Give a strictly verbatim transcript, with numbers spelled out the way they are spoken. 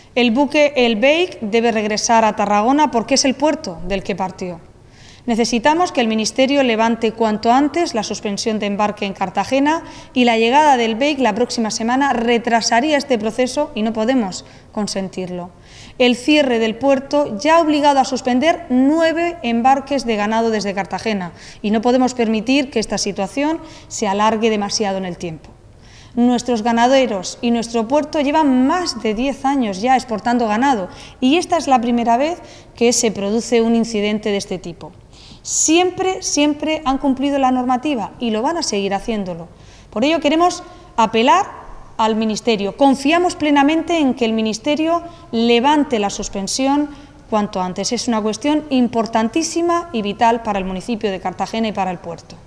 El buque El Beik debe regresar a Tarragona porque es el puerto del que partió. Necesitamos que el Ministerio levante cuanto antes la suspensión de embarque en Cartagena y la llegada del Beik la próxima semana retrasaría este proceso y no podemos consentirlo. El cierre del puerto ya ha obligado a suspender nueve embarques de ganado desde Cartagena y no podemos permitir que esta situación se alargue demasiado en el tiempo. Nuestros ganaderos y nuestro puerto llevan más de diez años ya exportando ganado y esta es la primera vez que se produce un incidente de este tipo. Siempre, siempre han cumplido la normativa y lo van a seguir haciéndolo. Por ello queremos apelar al Ministerio. Confiamos plenamente en que el Ministerio levante la suspensión cuanto antes. Es una cuestión importantísima y vital para el municipio de Cartagena y para el puerto.